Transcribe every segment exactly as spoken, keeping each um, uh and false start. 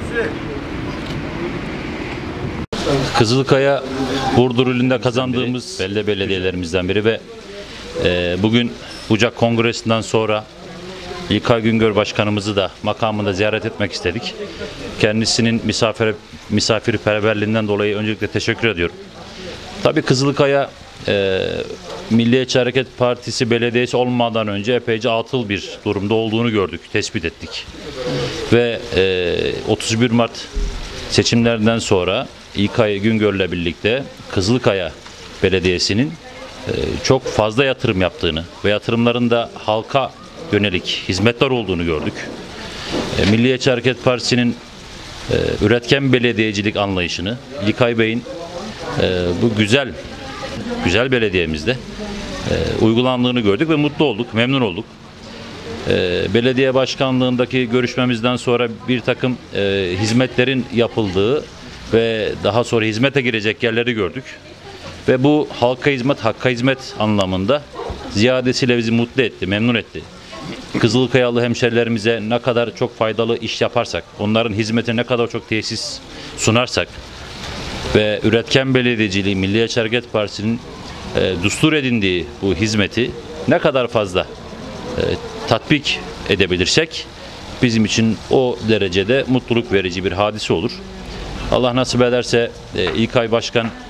Kızılkaya Burdur ilinde kazandığımız belde belediyelerimizden biri ve e, bugün Bucak Kongresi'nden sonra İlkay Güngör Başkanımızı da makamında ziyaret etmek istedik. Kendisinin misafir, misafirperverliğinden dolayı öncelikle teşekkür ediyorum. Tabii Kızılkaya e, Milliyetçi Hareket Partisi belediyesi olmadan önce epeyce atıl bir durumda olduğunu gördük, tespit ettik. Ve e, otuz bir Mart seçimlerden sonra İlkay Güngör'le birlikte Kızılkaya Belediyesi'nin e, çok fazla yatırım yaptığını ve yatırımların da halka yönelik hizmetler olduğunu gördük. E, Milliyetçi Hareket Partisi'nin e, üretken belediyecilik anlayışını İlkay Bey'in e, bu güzel güzel belediyemizde e, uygulandığını gördük ve mutlu olduk, memnun olduk. E, belediye başkanlığındaki görüşmemizden sonra bir takım e, hizmetlerin yapıldığı ve daha sonra hizmete girecek yerleri gördük. Ve bu halka hizmet, hakka hizmet anlamında ziyadesiyle bizi mutlu etti, memnun etti. Kızılkayalı hemşerilerimize ne kadar çok faydalı iş yaparsak, onların hizmetine ne kadar çok tesis sunarsak ve üretken belediyeciliği Milliyetçi Hareket Partisi'nin e, düstur edindiği bu hizmeti ne kadar fazla e, tatbik edebilirsek bizim için o derecede mutluluk verici bir hadise olur. Allah nasip ederse e, İlkay Başkan e,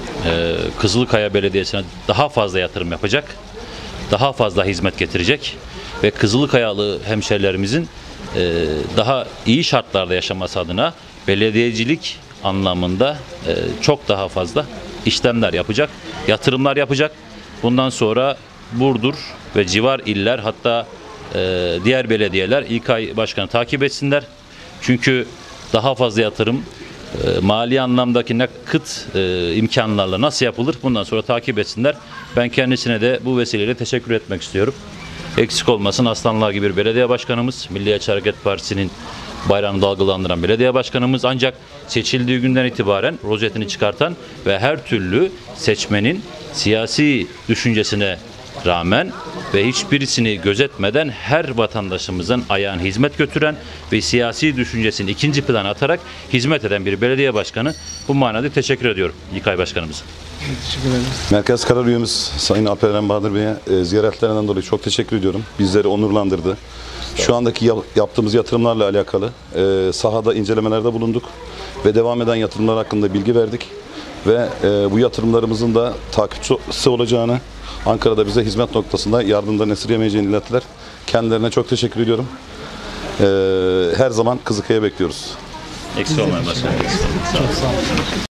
Kızılkaya Belediyesi'ne daha fazla yatırım yapacak, daha fazla hizmet getirecek ve Kızılkayalı hemşerilerimizin e, daha iyi şartlarda yaşaması adına belediyecilik anlamında e, çok daha fazla işlemler yapacak, yatırımlar yapacak. Bundan sonra Burdur ve civar iller, hatta e, diğer belediyeler İlkay Başkan'ı takip etsinler. Çünkü daha fazla yatırım e, mali anlamdaki nakit e, imkanlarla nasıl yapılır, bundan sonra takip etsinler. Ben kendisine de bu vesileyle teşekkür etmek istiyorum. Eksik olmasın, aslanlar gibi bir belediye başkanımız, Milliyetçi Hareket Partisi'nin bayrağını dalgalandıran belediye başkanımız, ancak seçildiği günden itibaren rozetini çıkartan ve her türlü seçmenin siyasi düşüncesine rağmen ve hiçbirisini gözetmeden her vatandaşımızın ayağına hizmet götüren ve siyasi düşüncesini ikinci plana atarak hizmet eden bir belediye başkanı. Bu manada teşekkür ediyorum İlkay Başkanımıza. Teşekkür ederim. Merkez Karar Üyemiz Sayın Alperen Bahadır Bey'e e, ziyaretlerinden dolayı çok teşekkür ediyorum. Bizleri onurlandırdı. Şu andaki yap, yaptığımız yatırımlarla alakalı e, sahada incelemelerde bulunduk ve devam eden yatırımlar hakkında bilgi verdik. Ve e, bu yatırımlarımızın da takipçisi olacağını, Ankara'da bize hizmet noktasında yardımdan esirgemeyeceğini ilettiler. Kendilerine çok teşekkür ediyorum. E, her zaman Kızılkaya'ya bekliyoruz. Eksik olmayın başkanım. Sağ olun.